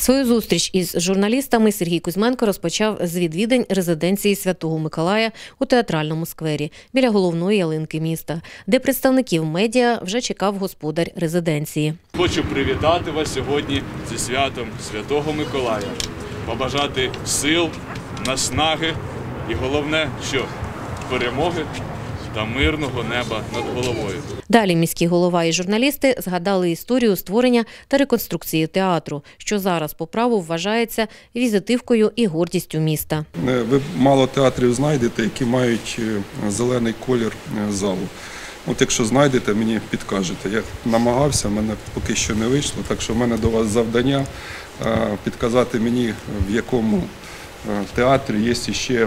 Свою зустріч із журналістами Сергій Кузьменко розпочав з відвідань резиденції Святого Миколая у Театральному сквері біля головної ялинки міста, де представників медіа вже чекав господар резиденції. Хочу привітати вас сьогодні зі святом Святого Миколая, побажати сил, наснаги і головне, що перемоги та мирного неба над головою. Далі міський голова і журналісти згадали історію створення та реконструкції театру, що зараз по праву вважається візитивкою і гордістю міста. Ви мало театрів знайдете, які мають зелений колір залу. От якщо знайдете, мені підкажете. Я намагався, в мене поки що не вийшло, так що в мене до вас завдання підказати мені, в якому театрі є ще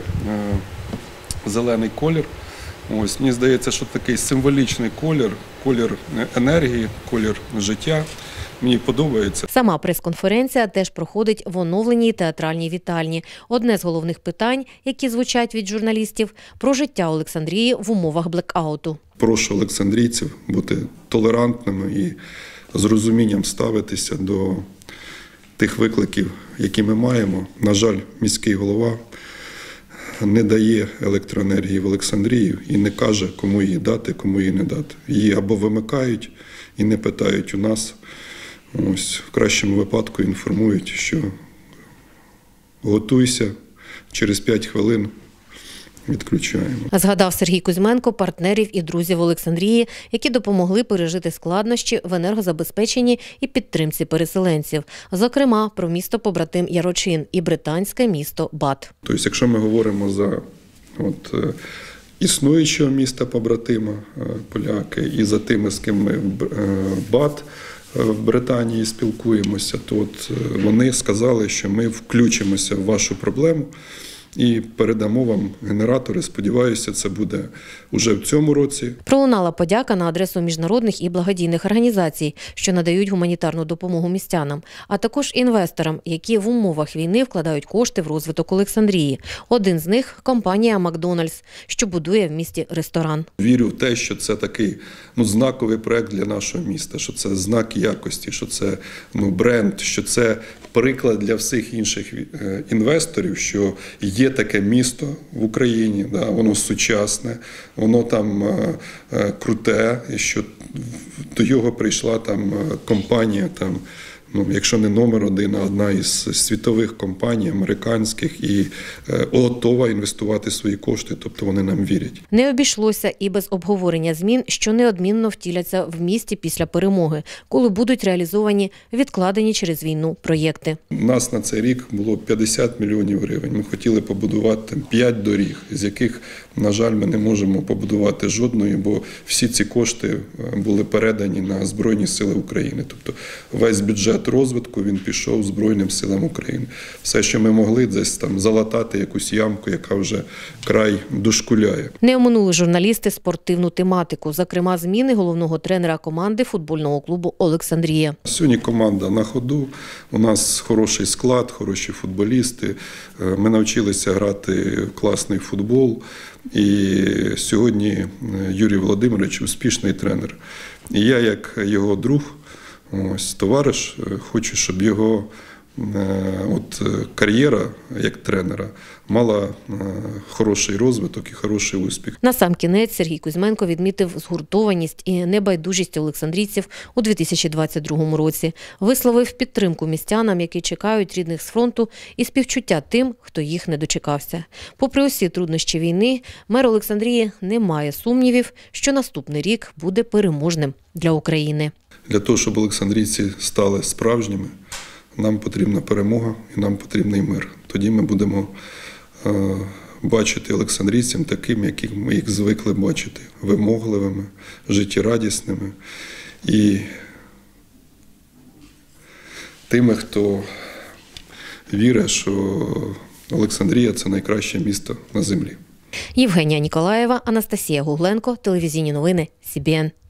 зелений колір. Ось, мені здається, що такий символічний колір, колір енергії, колір життя. Мені подобається. Сама прес-конференція теж проходить в оновленій театральній вітальні. Одне з головних питань, які звучать від журналістів – про життя Олександрії в умовах блекауту. Прошу олександрійців бути толерантними і з розумінням ставитися до тих викликів, які ми маємо. На жаль, міський голова не дає електроенергії в Олександрію і не каже, кому її дати, кому її не дати. Її або вимикають і не питають у нас. Ось, в кращому випадку інформують, що готуйся, через 5 хвилин відключаємо. Згадав Сергій Кузьменко партнерів і друзів Олександрії, які допомогли пережити складнощі в енергозабезпеченні і підтримці переселенців. Зокрема, про місто-побратим Ярочин і британське місто Бат. Тобто, якщо ми говоримо за існуючого міста-побратима поляки і за тими, з ким ми Бат в Британії спілкуємося, то от вони сказали, що ми включимося в вашу проблему і передамо вам генератори. Сподіваюся, це буде уже в цьому році. Пролунала подяка на адресу міжнародних і благодійних організацій, що надають гуманітарну допомогу містянам, а також інвесторам, які в умовах війни вкладають кошти в розвиток Олександрії. Один з них – компанія «Макдональдс», що будує в місті ресторан. Вірю в те, що це такий знаковий проект для нашого міста, що це знак якості, що це бренд, що це приклад для всіх інших інвесторів, що є таке місто в Україні, воно сучасне, воно там круте, і що до його прийшла там компанія, якщо не номер один, а одна із світових компаній, американських, і готова інвестувати свої кошти, тобто вони нам вірять. Не обійшлося і без обговорення змін, що неодмінно втіляться в місті після перемоги, коли будуть реалізовані відкладені через війну проєкти. У нас на цей рік було 50 мільйонів гривень. Ми хотіли побудувати 5 доріг, з яких, на жаль, ми не можемо побудувати жодної, бо всі ці кошти були передані на Збройні Сили України. Тобто весь бюджет розвитку він пішов Збройним силам України. Все, що ми могли, десь там залатати якусь ямку, яка вже край дошкуляє. Не оминули журналісти спортивну тематику, зокрема зміни головного тренера команди футбольного клубу «Олександрія». Сьогодні команда на ходу, у нас хороший склад, хороші футболісти, ми навчилися грати класний футбол, і сьогодні Юрій Володимирович успішний тренер. І я, як його друг, товариш, хочу, щоб його кар'єра як тренера мала хороший розвиток і хороший успіх. Насамкінець Сергій Кузьменко відмітив згуртованість і небайдужість олександрійців у 2022 році. Висловив підтримку містянам, які чекають рідних з фронту, і співчуття тим, хто їх не дочекався. Попри усі труднощі війни, мер Олександрії не має сумнівів, що наступний рік буде переможним для України. Для того, щоб олександрійці стали справжніми, нам потрібна перемога і нам потрібний мир. Тоді ми будемо бачити олександрійцям такими, яких ми їх звикли бачити. Вимогливими, життєрадісними і тими, хто вірить, що Олександрія – це найкраще місто на землі. Євгенія Ніколаєва, Анастасія Гугленко, телевізійні новини СІБІН.